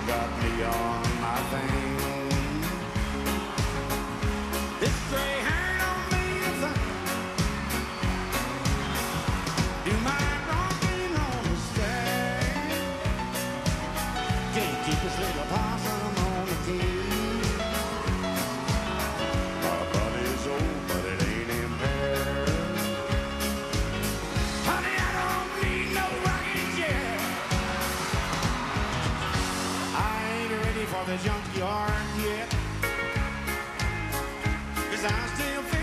got me on my thing. This gray hair don't mean a thing. Do my rocking on the stand. Can't keep this little possum on the key. My body's old, but it ain't impaired. Honey, I don't need no rocking chair. I ain't ready for the junkyard yet, 'cause I still feel